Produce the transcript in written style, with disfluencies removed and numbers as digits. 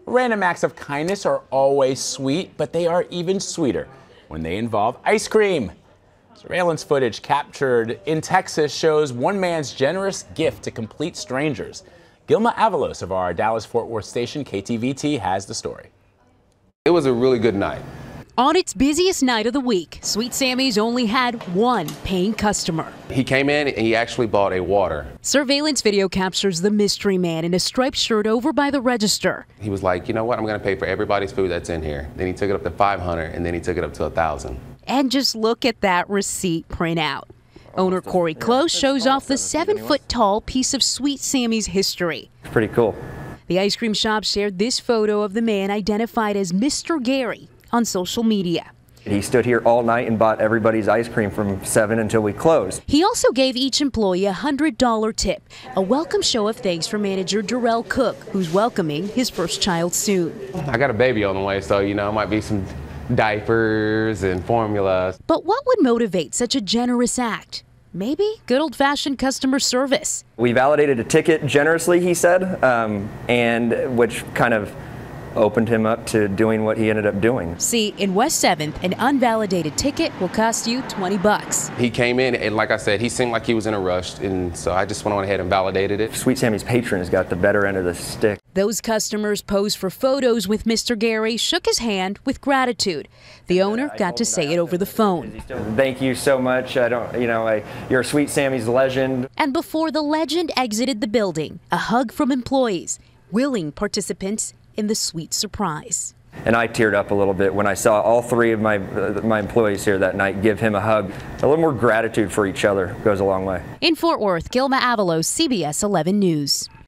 Random acts of kindness are always sweet, but they are even sweeter when they involve ice cream. Surveillance footage captured in Texas shows one man's generous gift to complete strangers. Gilma Avalos of our Dallas-Fort Worth station KTVT has the story. It was a really good night. On its busiest night of the week, Sweet Sammy's only had one paying customer. He came in and he actually bought a water. Surveillance video captures the mystery man in a striped shirt over by the register. He was like, you know what, I'm going to pay for everybody's food that's in here. Then he took it up to $500 and then he took it up to $1,000. And just look at that receipt printout. Owner Corey Close shows off the 7-foot-tall piece of Sweet Sammy's history. It's pretty cool. The ice cream shop shared this photo of the man identified as Mr. Gary on social media. He stood here all night and bought everybody's ice cream from 7 until we closed. He also gave each employee a $100 tip, a welcome show of thanks for manager Darrell Cook, who's welcoming his first child soon. I got a baby on the way, so, you know, it might be some diapers and formulas. But what would motivate such a generous act? Maybe good old-fashioned customer service. We validated a ticket generously, he said, and which kind of opened him up to doing what he ended up doing. See, in West 7th, an unvalidated ticket will cost you $20. He came in and, like I said, he seemed like he was in a rush, and so I just went on ahead and validated it. Sweet Sammy's patrons got the better end of the stick. Those customers posed for photos with Mr. Gary, shook his hand with gratitude. The owner got to say it over the phone. Thank you so much. You're a Sweet Sammy's legend. And before the legend exited the building, a hug from employees, willing participants in the sweet surprise. And I teared up a little bit when I saw all three of my employees here that night give him a hug. A little more gratitude for each other goes a long way. In Fort Worth, Gilma Avalos, CBS 11 News.